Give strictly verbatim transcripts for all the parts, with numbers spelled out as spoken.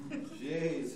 Jeez.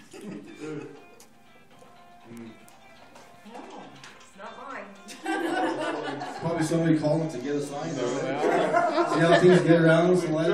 No, it's not mine. Probably somebody calling to get a sign. See how things get around us a lot of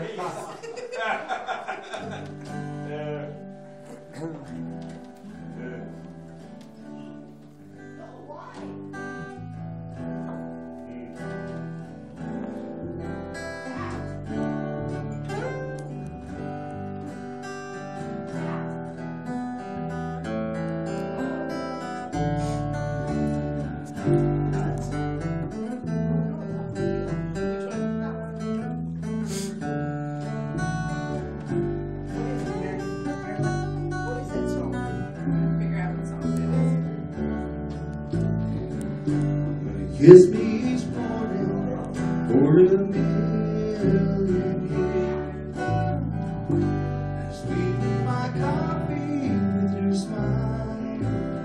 Kiss me each morning for a million years, and sweeten my coffee with your smile,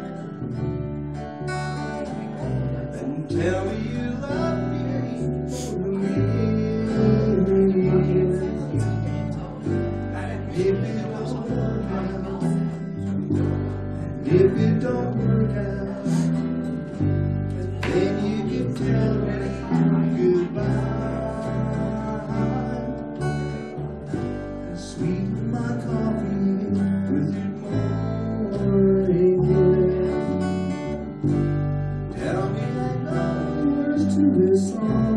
and tell me you love me for a million years. And if it don't work out, and if it don't work out, then you can tell me goodbye and sweeten my coffee with your morning kiss. Tell me like the words to this song.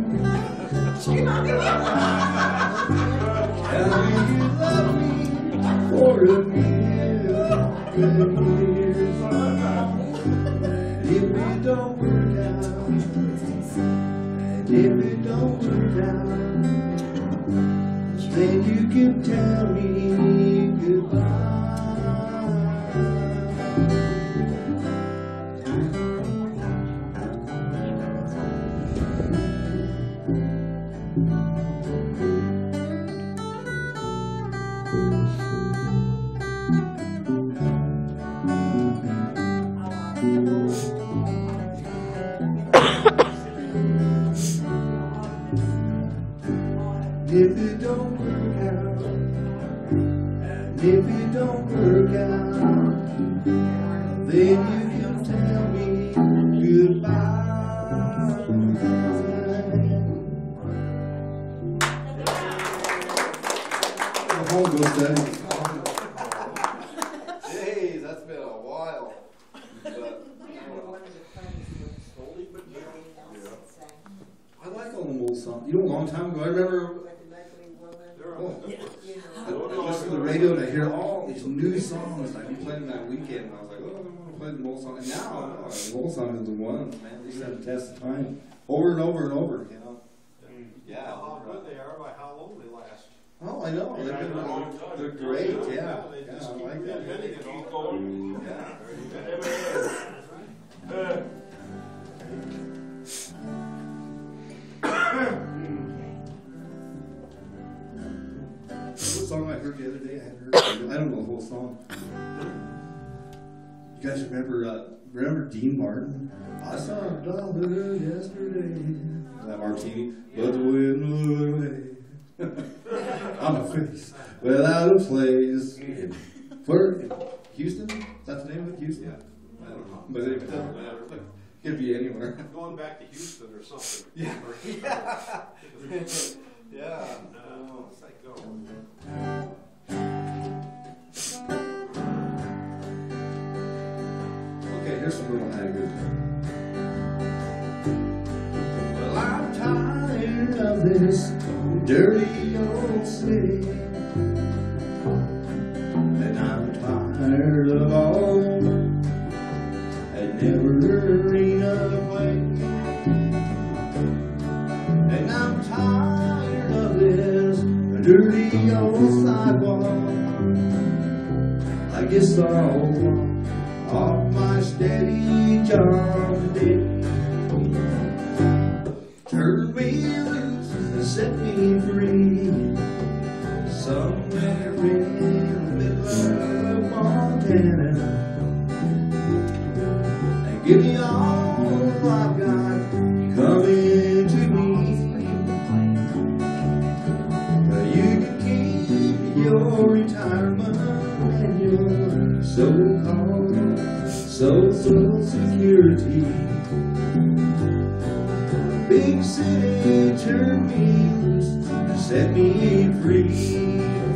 Tell me you love me for a million years. If it don't work out, and if it don't work out, then you can tell me goodbye. If it don't work out, and if it don't work out, then you can tell me goodbye. The whole goes down. Jeez, that's been a while. But, I like all the old songs. You know, a long time ago, I remember. Oh, yeah. I, I listen to the radio and I hear all these new songs. I'd be playing them that weekend, and I was like, oh, I want to play the old song. And now, oh, the old song is the one, man. They stand the test of time over and over and over, you know. Yeah. How good they are by how long they last. Oh, I know. They've been, they're great, yeah. Yeah, yeah, I like that. Yeah. What song I heard the other day? I hadn't heard. I don't know the whole song. You guys remember? Uh, remember Dean Martin? I saw a dollar yesterday. That martini, but the wind blew away. I'm a face without a place. Where? Houston? Is that the name of it? Houston? Yeah. I don't know. But it doesn't matter. Could be anywhere. Going back to Houston or something. Yeah. Yeah. No, what's that go? Okay, here's some little how good. Well, I'm tired of this dirty old city, and I'm tired of all that never another way, and I'm tired of this dirty old sidewalk. I guess I'll walk off my steady job today. Turn me loose and set me free, somewhere in the middle of Montana, and give me all I've got coming to me. You can keep your your retirement and your so-called Social Security. Big city turned me loose, set me free.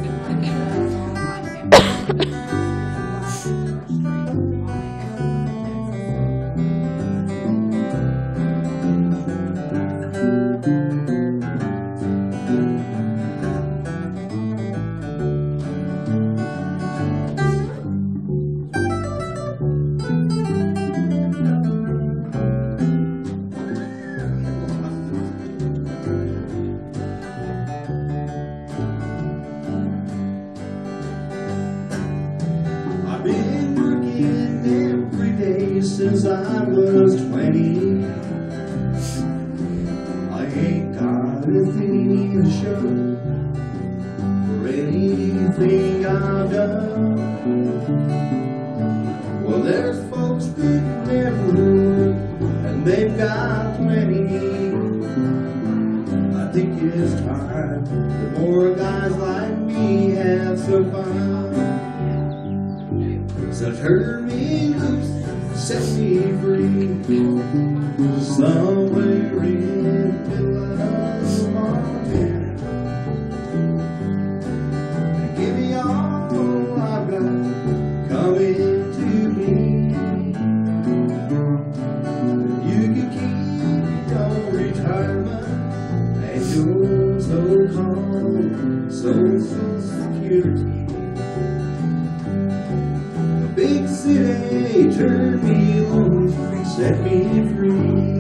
Since I was twenty, I ain't got a thing to show for anything I've done. Well, there's folks that never, and they've got plenty. I think it's time that more guys like me have some fun. So turn me loose, set me free, somewhere in the middle of Montana. Give me all I've got coming to me. You can keep your retirement and your so-called Social Security. Big city turned me loose, set me free.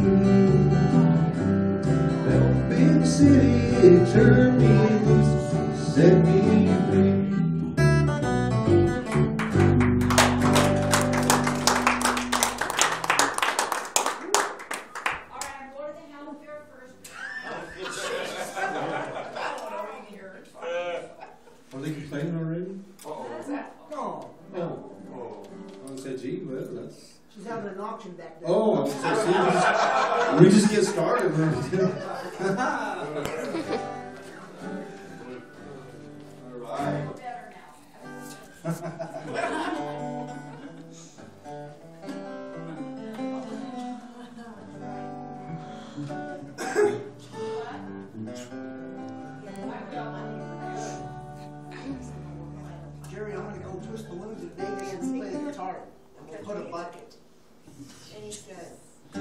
Well, big city turned me loose, set me free. All right, I'm going to the helm here first. Are they complaining already? What is that? No, Oh. I said, gee, well, that's... she's having an auction back there. Oh, I was just, see, we just, we just get started. All right. Better now. Jerry, I'm gonna go twist the balloons at Big An's play the guitar. And we'll put a bucket. And he said, Yeah.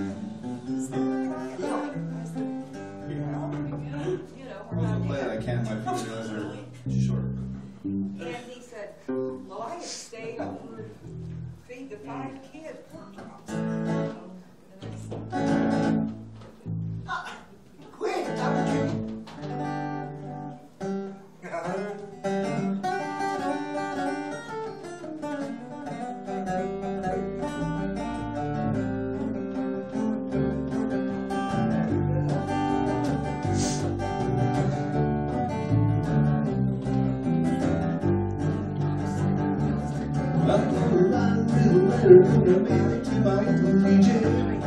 you know, I we're was not gonna play there. that. I can't. My fingernails are short. And he said, well, I have stayed over to feed the five kids pork chops. And I said, Quick, I'm kidding. I'm gonna write a little letter, gonna mail it to my Uncle T J.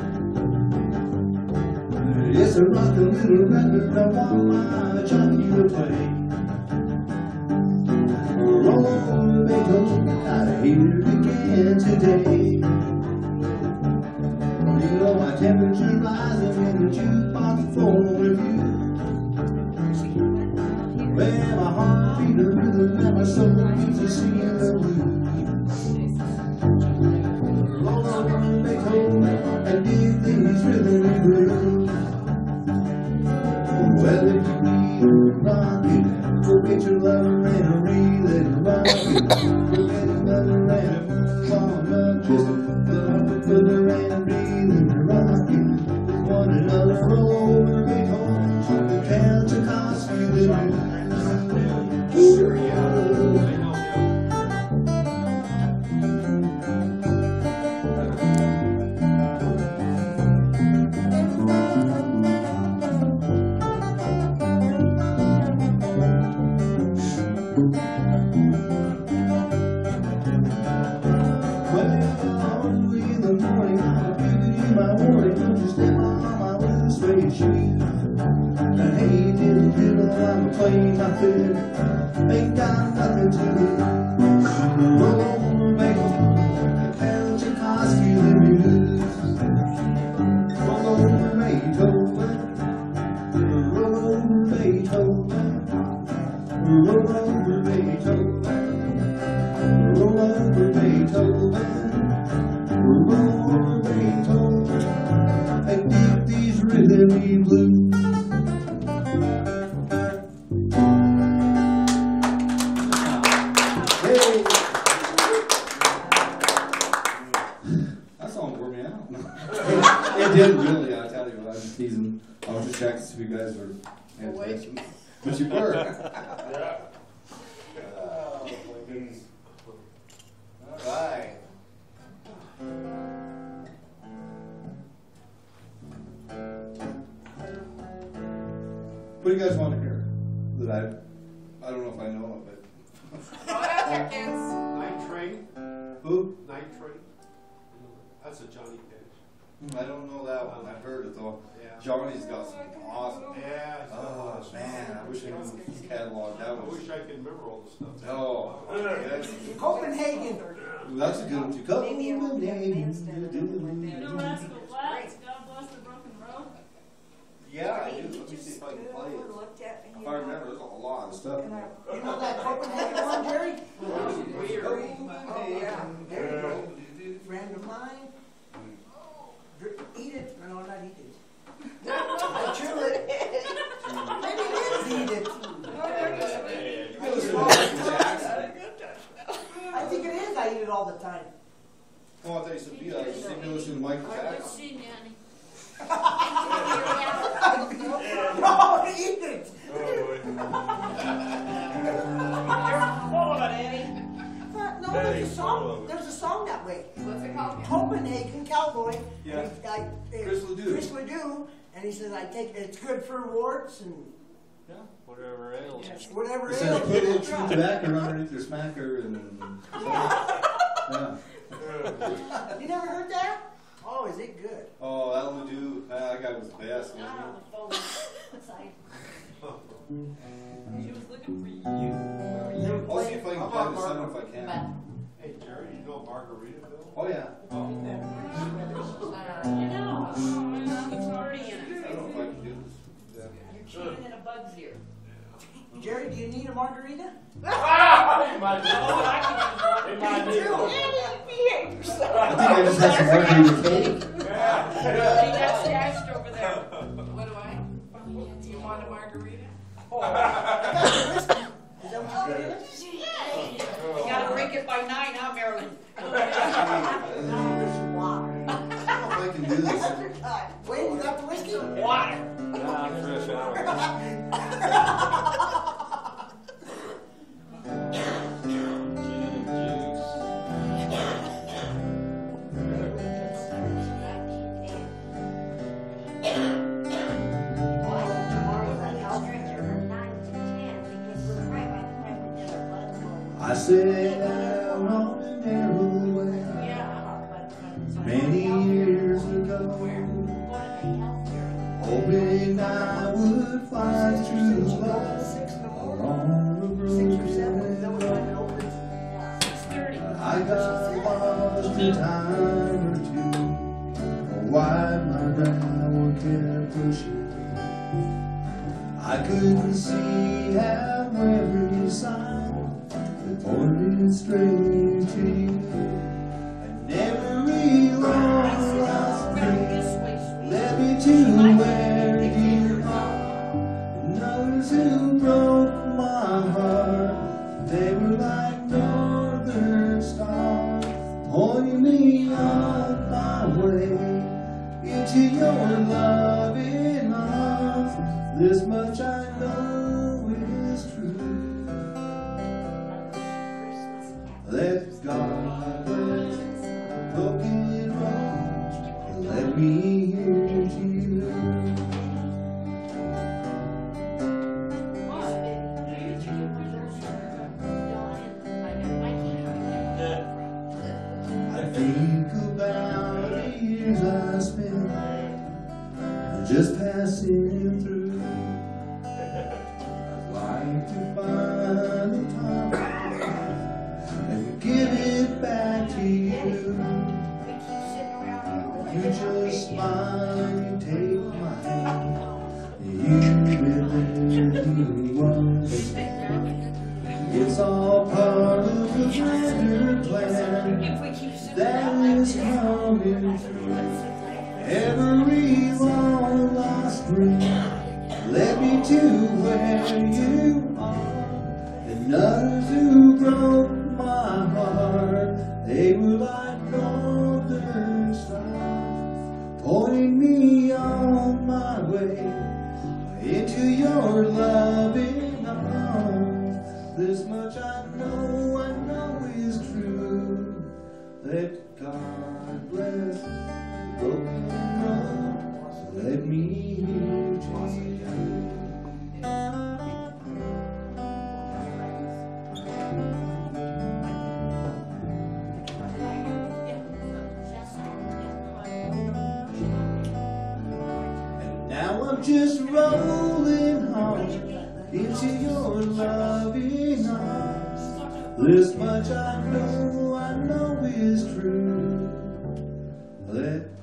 It's a rockin' little record I want my jockey to play. Roll on, Beethoven, I hear it again today. You know my temperature rising in the jukebox phone review. Well, my heart beat a rhythm and my soul keeps a singing the blues. Roll on, Beethoven, and give these rhythm and blues. Well, if you need rockin', go get your lover and a reel and rockin'. Go get another and move on up, just put up a further and reel and rockin'. One another roll over Beethoven, so the Count Tchaikovsky the blues. Sure, yeah. I know, Ain't got nothing wanted to roll over Beethoven, count your costume and blues. Roll over Beethoven, roll over Beethoven, roll over Beethoven, roll over Beethoven, roll over Beethoven, and keep these rhythmy blues. That song wore me out. It didn't really, I tell you, I was teasing. I was just checking to see if you guys were paying attention. But you were. Yeah. Oh, my goodness. All right. What do you guys want to hear? That I, I don't know if I know of it. Night Train. Who? Night Train. That's a Johnny Cash. I don't know that one. I've heard it though. Yeah. Johnny's got some awesome. Yeah. it's Oh awesome. man, I wish I knew the catalog. That I was. wish I could remember all the stuff. Oh, that's, Copenhagen. that's a good one too. Maybe I won't get a bandstand or anything like that. You know Rascal Flatts, God Bless the Broken Road? Yeah, I He do. Let me just see if I can stood play over it. and looked at me, If you I know, remember, there's a lot of stuff. and I- You know that Copenhagen one, Jerry? Oh, yeah. There you go. Random line. Dr- Eat it. No, not eat it. I chew it. Maybe it is eat it. I think it is. I eat it all the time. Oh, I thought you said be like, see me listen to Michael I Jackson. was seeing Yanni. No, eat it. No, there's a song. There's a song that way. What's it called? Copenhagen Cowboy. Yeah. And I, I, Chris Ledoux. Chris Ledoux. And he says, I take it's good for warts and Yeah, whatever ails. whatever They said they else. put a little chew tobacco underneath their smacker and. Yeah. You never heard that? Oh, is it good? Oh, that would do. That guy was the best, wasn't Not on he? the phone. Side. She was looking for you. Never I'll see played- if I can How find about the center if I can. Hey, Jerry, you know Margaritaville? Oh yeah. I know. Oh, it's already in I it. don't know if I can do this. You're cheating in a bug's ear. Jerry, do you need a margarita? It might be. Oh, I can It might be. I think I just had some margarita cake. He got stashed over there. What do I? Do you want a margarita? I got the whiskey. Is that what you got? You gotta drink it by nine, huh, Marilyn? I don't know if I can do this. Wayne, you got the whiskey? Water. Nah, I'm fresh out. Gin and juice. I sat down on a narrow way many years ago, hoping I would find true love Six in the morning. along the Six or seven. Is that what road. time it opens? I got lost a time or two, why my dial kept pushing. I couldn't see how every sign that pointed straight to you, and every long lost dream led me to where you are. And others who broke my heart, they were like northern stars, pointing me on my way into your loving arms. This much I know is true, that God bless broken road, let me hear you. all part of the greater plan If we keep sitting that around like is this. coming true. Every long lost dream led me to where you are. And others who broke my heart, they were like northern stars, pointing me on my way into your loving arms. This much I know, I know is true, that God bless the broken road, let me hear Jesus. Now I'm just rolling home into your loving arms. This much I know, I know is true, that